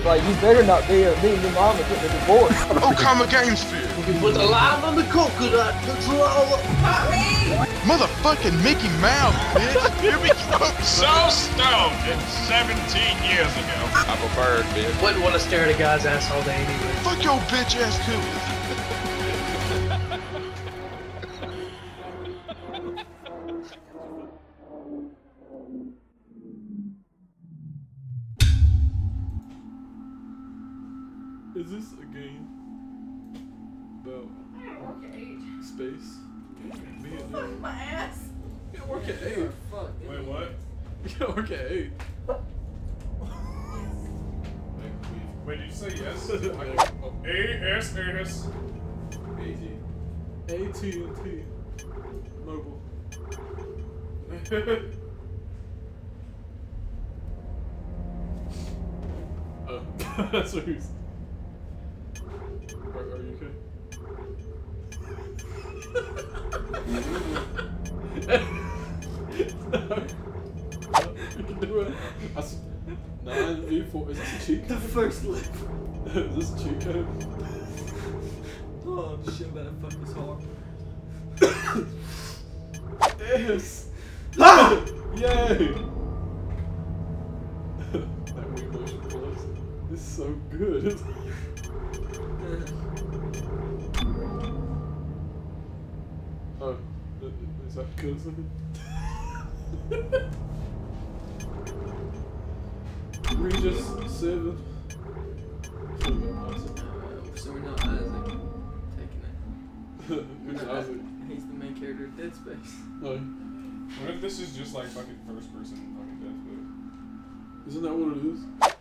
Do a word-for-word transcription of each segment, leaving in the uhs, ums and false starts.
Like, you better not be a, me and your mama getting a divorce. Oh, Karma Games Field. You put the lime on the coconut, that's all. Motherfucking Mickey Mouse, bitch. Here we go. So stoned and seventeen years ago. I prefer it, bitch. Wouldn't want to stare at a guy's ass all day anyway. Fuck your bitch ass too. Is this a game about space? Me and Fuck my ass. You gotta work at eight. Fuck. Wait, what? You gotta work at eight. Wait, did you say yes? A A S S. T and T Mobile. Oh, that's what he's. Are, are you okay? You can do it. That's nine V four. Is this a cheat The code? first lip. Is this a cheat code? Oh shit, better fuck this hard. Yes! Ah! Yay! That Wii motion plus is so good. Oh, is that cousin? Regis seven. So we're not Isaac taking it. Who's Isaac? He's the main character of Dead Space. Oh, What if this is just like fucking first person fucking Death Space? isn't that what it is?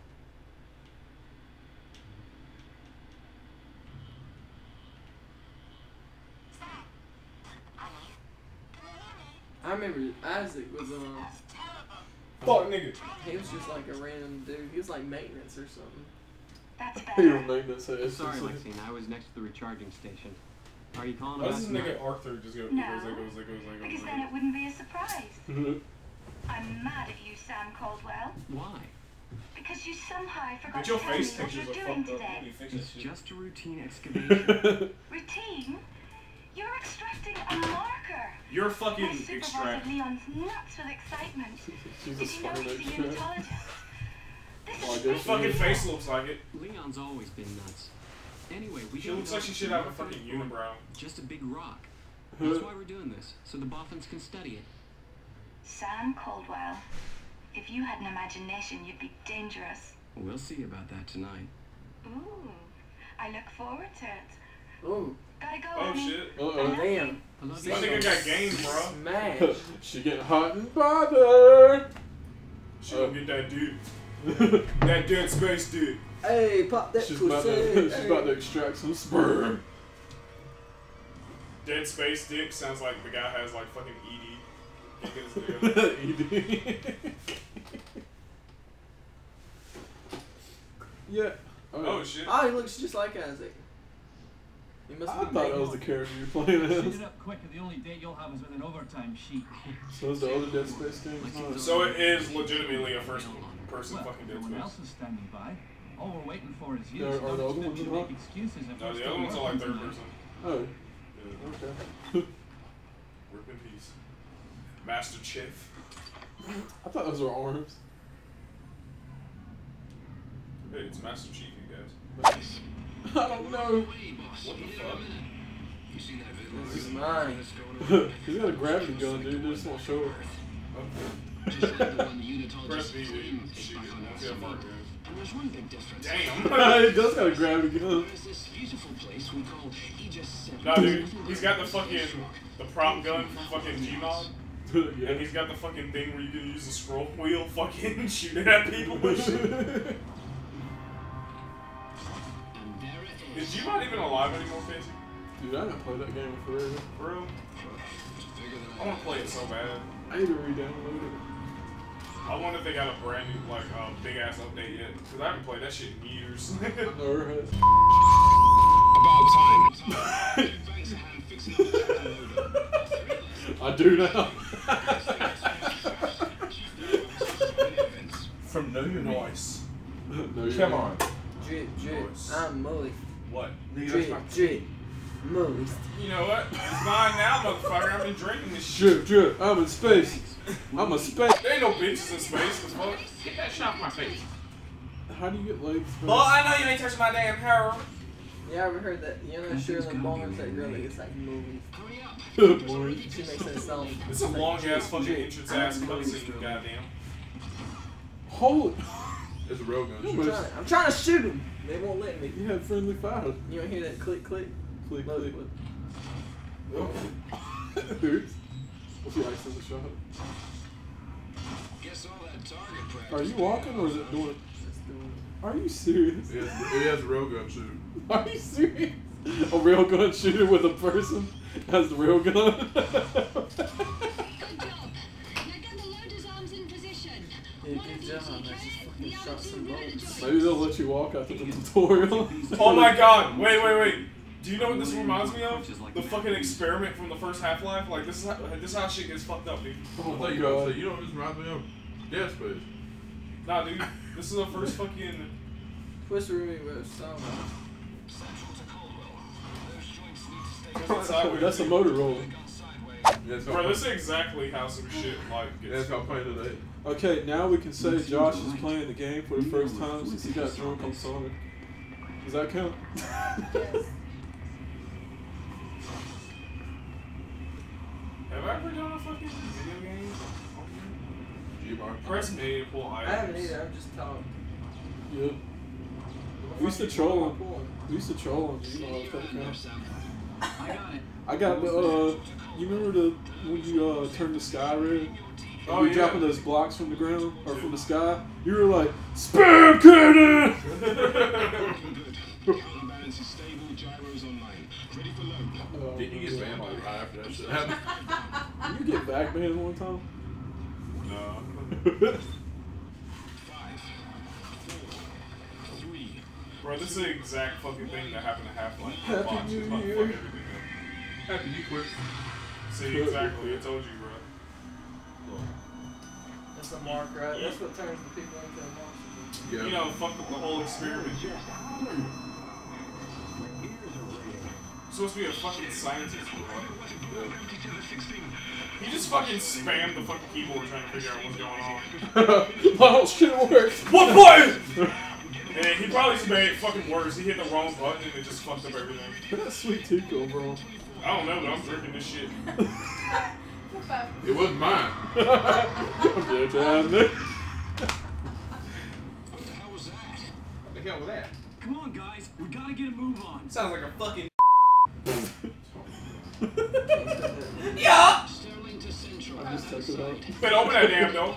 I remember Isaac was um Fuck nigga. he was just like a random dude. He was like maintenance or something. That's Your better. maintenance has. Sorry, Maxine, I was next to the recharging station. Are you calling Why about does this tonight? nigga Arthur just go No, goes like goes like goes like goes Because like then it wouldn't be a surprise. I'm mad at you, Sam Caldwell. Why? Because you somehow forgot But your to tell me face what textures you're are doing fucked up. today. You fix that It's shit. just a routine excavation. Routine? You're extracting a marker. You're My fucking supervisor extract. Leon's nuts with excitement. She's a Did you know smart he's a extract. unitologist? This Oh, I is guess His fucking Yeah. face looks like it. Leon's always been nuts. Anyway, we She don't looks know like she if should it's have a marker fucking or unibrow. Just a big rock. That's why we're doing this, so the Boffins can study it. Sam Caldwell. If you had an imagination, you'd be dangerous. We'll see about that tonight. Ooh, I look forward to it. Ooh, Gotta go. Oh honey. shit. Uh I oh. love damn. you. I love My you. nigga got game, bro. Smash. She getting hot and bothered. She gonna get that dude. That Dead Space dude. Hey, pop that She's pussy. about to. She's Hey. about to extract some sperm. Dead Space dick sounds like the guy has like fucking E D. Can't get his dick. E D. Yeah. Oh shit. Oh, he looks just like Isaac. He must I be thought that was the character you're playing Speed as. it up quick, or the only date you'll have is with an overtime sheet. So is the other Dead Space game? Huh. So it is legitimately a first person Well, fucking no Dead one Space. else is standing by. All we're waiting for is you. Are- so are the don't other expect ones you to involved? make excuses if No, we're the still other ones are like working third tonight. person. Oh, Yeah. okay. Rip in peace. Master Chief. I thought those were arms. Hey, it's Master Chief, you guys. I don't know. What the fuck? This is mine. He's got a gravity gun, dude. They just won't show it. Press B, dude. Shoot it. Let's see how far it goes. And there's one big difference. Damn. He does got a gravity gun. There's this beautiful place we call Aegis seven. No, dude. He's got the fucking the prop gun from fucking Gmod. Yeah. And he's got the fucking thing where you can use the scroll wheel fucking shooting at people and shit. And there it Is is. Gmod even alive anymore, Casey? Dude, I haven't played that game in forever. For real? I want to play it so bad. I need to re-download it. I wonder if they got a brand new, like, uh, big ass update yet. Because I haven't played that shit in years. Never has. I do now. From Illinois. No, you're Come not. on. Drip, drip. I'm moist. What? Drip, drip. Moist. You know what? It's mine now, motherfucker. I've been drinking this shit. Drip, drip. I'm in space. I'm a space. There ain't no bitches in space. As fuck. Get that shit off my face. How do you get laid in space? Well, I know you ain't touching my damn hair. Yeah, I ever heard that. You know, Shirley Barnes, that girl that gets like movies. She makes that sound. It's a long ass fucking entrance ass cutscene, goddamn. Holy. It's a real gun. I'm trying, I'm trying to shoot him. They won't let me. You had friendly fire. You don't hear that click, click? Click, Look, click. look. Oops. What's the ice in the shot? Guess all that target practice. Are you walking or is it doing? Let's do it. Are you serious? It has, it has a real gun shooter. Are you serious? A railgun shooter with a person has the railgun? Good job. Now get the loader's arms in position. Yeah, One good of job. them's I okay, just fucking the shot other some two bullets. Maybe they'll let you walk after the tutorial. Oh my god. Wait, wait, wait. Do you know what this reminds me of? The fucking experiment from the first Half-Life. Like, this is how, this is how shit gets fucked up, dude. Oh I my thought you were gonna god. say, you know what this reminds me of? Dead Space. Nah, dude. This is the first fucking... Twist Ruby was so Sideways, That's a dude. motor roller. That's Bro, this is exactly how some shit like That's gets. how I'm playing today. Okay, now we can say Josh is playing the game for the first time since he got drunk on Sonic. Does that count? Yes. Have I ever done a fucking video game? G-Bar. Press A to pull I items. haven't either. I'm just telling. Yeah. We used to troll him. We used to troll him. You know, I was taking out. I got it. I got the, uh, you remember the, when you, uh, turned the sky red? Oh, you were yeah. dropping those blocks from the ground, or from the sky? You were like, SPAM CANNON! Counterbalance is stable, gyros online. Ready for load. Oh, Did you get banned like right after that shit happened? Did you get back banned one time? No. Five, four, three. Bro, this is the exact fucking thing that happened to Half-Life. Happy Watch, New it's about to Year. fuck everything up. Happy you quit. See, exactly. I told you, bro. That's the mark, right? That's what turns the people into a monster. Yeah. You know, fuck up the whole experiment. Supposed to be a fucking scientist, bro. You just fucking spam the fucking keyboard trying to figure out what's going on. Oh, shit, it worked. What button? And he probably just made it fucking worse. He hit the wrong button and it just fucked up everything. That's sweet Tico, bro. I don't know, but I'm drinking this shit. It wasn't mine. I'm dead down there. What the hell was that? What the hell was that? Come on, guys. We gotta get a move on. Sounds like a fucking. Sterling to Central. I just took it out. Better open that damn door.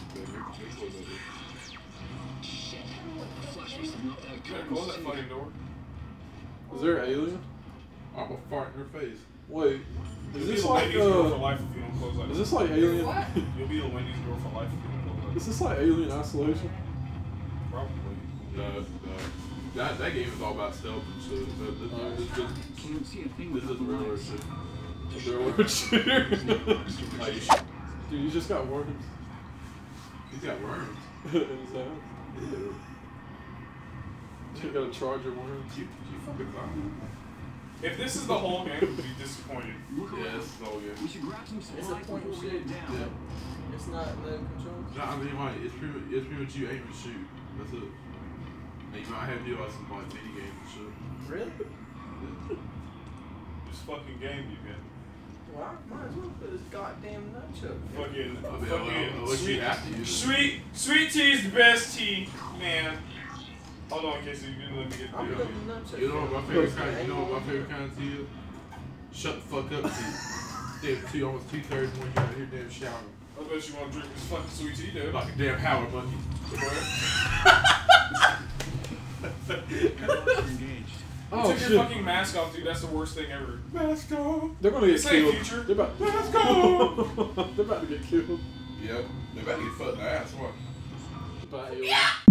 Shit. The flash must have knocked out Better close that fucking door. Is there an alien? I'm gonna fart in her face. Wait, You'll is be this the like, Wendy's door for uh, life if you don't close that door. is this like Alien? You'll be the Wendy's door for life if you don't close that Is this like Alien Isolation? door. Probably. No, no. That, that game is all about stealth and shit. But this, this, this, Can't see a thing this without is the real world lights. shit. Is there a word shooter? Like, you should- Dude, you just got worms he's got worms. in his house. Ew. You got a charger worms. You, you fucking lying. If this is the whole game, we'd be disappointed. Look Yeah, around. this is all good. We should grab some It's a supplies point before we and head shoot. down. Yeah. It's not low control. No, I mean, like, it's pretty, it's pretty much you aim and shoot. That's it. And you might have to do like some like mini games and shit. Really? This fucking game you get. Well, I might as well put this goddamn nunchuck. Fucking, I mean, fucking I'll, I'll let you sweet, have to use it. sweet, sweet tea's the best tea, man. Hold on, in case you didn't let me get I'm through. putting the nunchuck. You know what my favorite kind? You know what my favorite kind of tea is? Shut the fuck up, tea. Damn, two almost two thirds when you're out here damn showering. I bet you want to drink this fucking sweet tea, dude. Like a damn Howard monkey. Engaged. Oh Take shit! your fucking mask off, dude. That's the worst thing ever. Let's go. They're gonna get This ain't killed. future. They're about. Let's go. They're about to get killed Yep. They about to get fucked in the ass. What? by aliens.